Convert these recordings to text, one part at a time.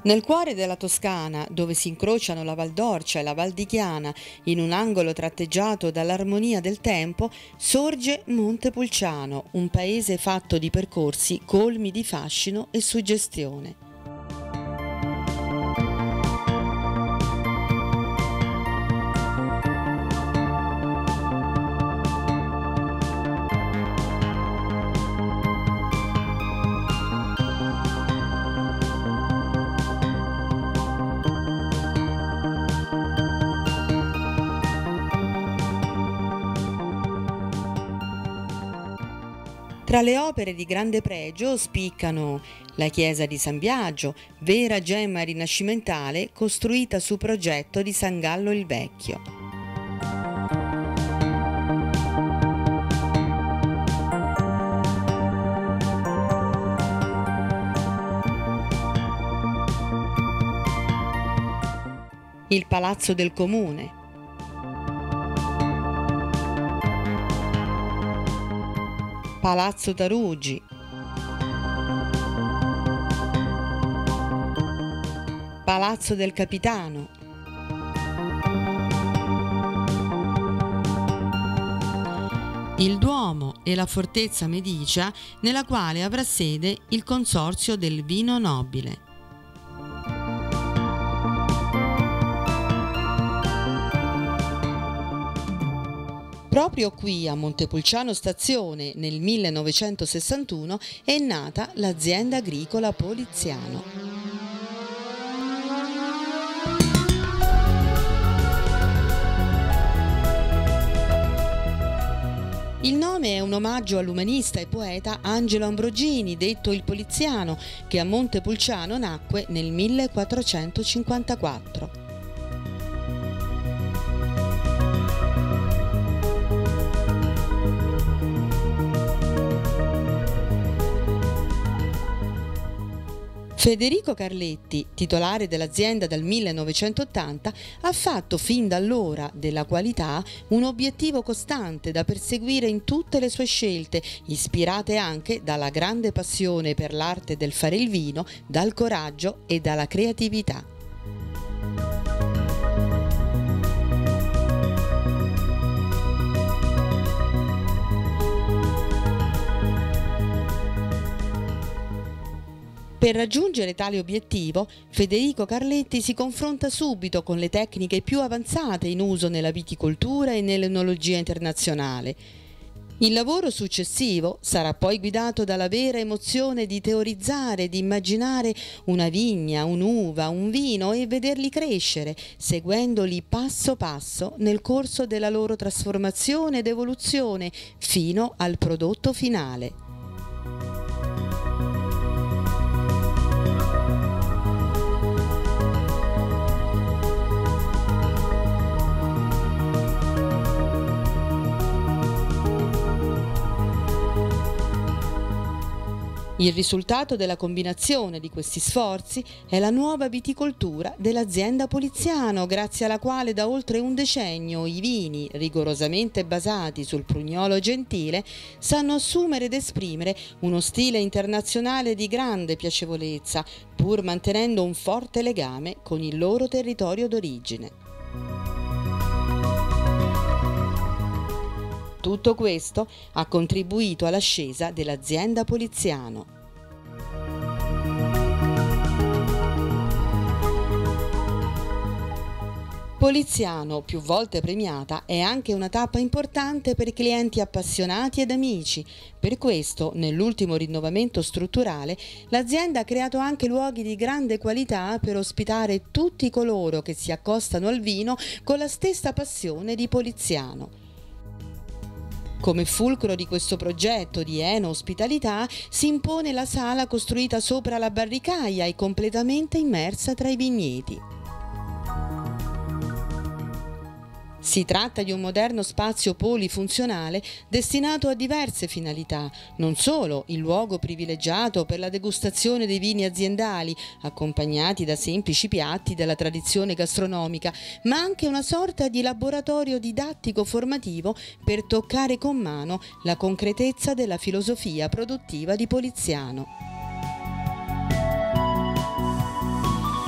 Nel cuore della Toscana, dove si incrociano la Val d'Orcia e la Val di Chiana, in un angolo tratteggiato dall'armonia del tempo, sorge Montepulciano, un paese fatto di percorsi colmi di fascino e suggestione. Tra le opere di grande pregio spiccano la chiesa di San Biagio, vera gemma rinascimentale costruita su progetto di San Gallo il Vecchio. Il Palazzo del Comune. Palazzo Tarugi, Palazzo del Capitano, il Duomo e la Fortezza Medicea, nella quale avrà sede il Consorzio del Vino Nobile. Proprio qui a Montepulciano Stazione nel 1961 è nata l'azienda agricola Poliziano. Il nome è un omaggio all'umanista e poeta Angelo Ambrogini, detto il Poliziano, che a Montepulciano nacque nel 1454. Federico Carletti, titolare dell'azienda dal 1980, ha fatto fin da allora della qualità un obiettivo costante da perseguire in tutte le sue scelte, ispirate anche dalla grande passione per l'arte del fare il vino, dal coraggio e dalla creatività. Per raggiungere tale obiettivo, Federico Carletti si confronta subito con le tecniche più avanzate in uso nella viticoltura e nell'enologia internazionale. Il lavoro successivo sarà poi guidato dalla vera emozione di teorizzare, di immaginare una vigna, un'uva, un vino e vederli crescere, seguendoli passo passo nel corso della loro trasformazione ed evoluzione fino al prodotto finale. Il risultato della combinazione di questi sforzi è la nuova viticoltura dell'azienda Poliziano, grazie alla quale da oltre un decennio i vini, rigorosamente basati sul Prugnolo Gentile, sanno assumere ed esprimere uno stile internazionale di grande piacevolezza, pur mantenendo un forte legame con il loro territorio d'origine. Tutto questo ha contribuito all'ascesa dell'azienda Poliziano. Poliziano, più volte premiata, è anche una tappa importante per clienti appassionati ed amici. Per questo, nell'ultimo rinnovamento strutturale, l'azienda ha creato anche luoghi di grande qualità per ospitare tutti coloro che si accostano al vino con la stessa passione di Poliziano. Come fulcro di questo progetto di eno-ospitalità si impone la sala costruita sopra la barricaia e completamente immersa tra i vigneti. Si tratta di un moderno spazio polifunzionale destinato a diverse finalità, non solo il luogo privilegiato per la degustazione dei vini aziendali, accompagnati da semplici piatti della tradizione gastronomica, ma anche una sorta di laboratorio didattico formativo per toccare con mano la concretezza della filosofia produttiva di Poliziano.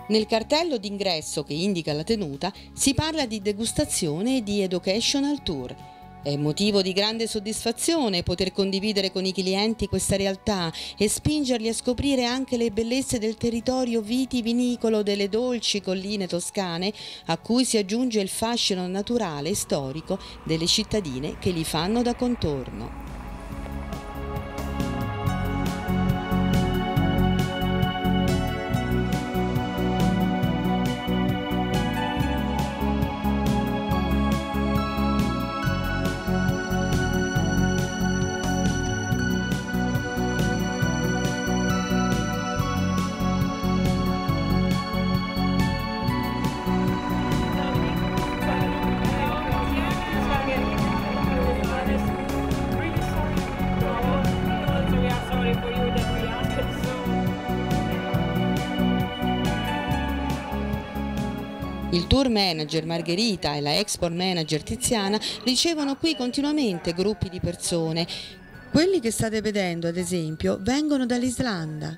Nel cartello d'ingresso che indica la tenuta si parla di degustazione e di educational tour. È motivo di grande soddisfazione poter condividere con i clienti questa realtà e spingerli a scoprire anche le bellezze del territorio vitivinicolo delle dolci colline toscane, a cui si aggiunge il fascino naturale e storico delle cittadine che li fanno da contorno. Il tour manager Margherita e la export manager Tiziana ricevono qui continuamente gruppi di persone. Quelli che state vedendo, ad esempio, vengono dall'Islanda.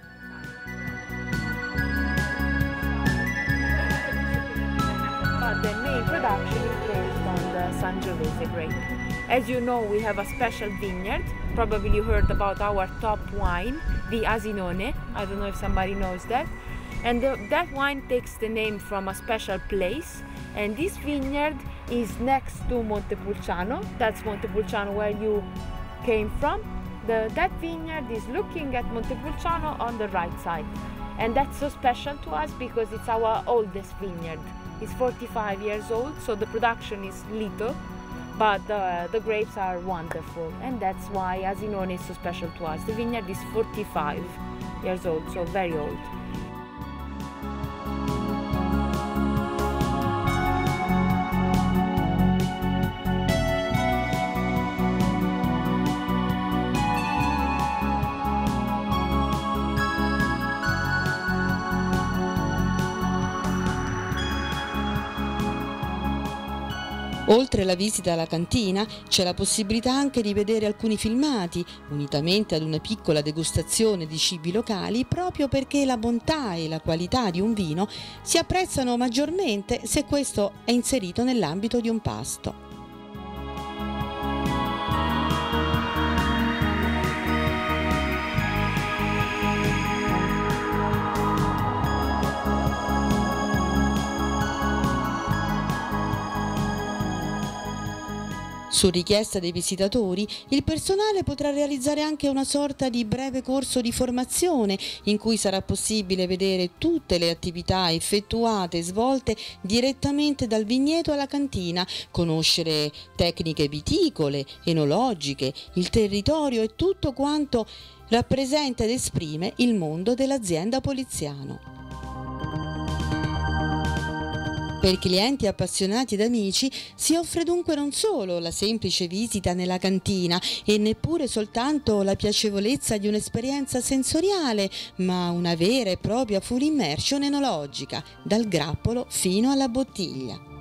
The main production is based on the Sangiovese grape. As you know, we have a special vineyard. Probably you heard about our top wine, the Asinone. I don't know if somebody knows that. And that wine takes the name from a special place. And this vineyard is next to Montepulciano. That's Montepulciano where you came from. That vineyard is looking at Montepulciano on the right side. And that's so special to us because it's our oldest vineyard. It's 45 years old, so the production is little, but the grapes are wonderful, and that's why Asinone is so special to us. The vineyard is 45 years old, so very old. Oltre alla visita alla cantina c'è la possibilità anche di vedere alcuni filmati, unitamente ad una piccola degustazione di cibi locali, proprio perché la bontà e la qualità di un vino si apprezzano maggiormente se questo è inserito nell'ambito di un pasto. Su richiesta dei visitatori, il personale potrà realizzare anche una sorta di breve corso di formazione in cui sarà possibile vedere tutte le attività effettuate e svolte direttamente dal vigneto alla cantina, conoscere tecniche viticole, enologiche, il territorio e tutto quanto rappresenta ed esprime il mondo dell'azienda Poliziano. Per clienti appassionati ed amici si offre dunque non solo la semplice visita nella cantina e neppure soltanto la piacevolezza di un'esperienza sensoriale, ma una vera e propria full immersion enologica, dal grappolo fino alla bottiglia.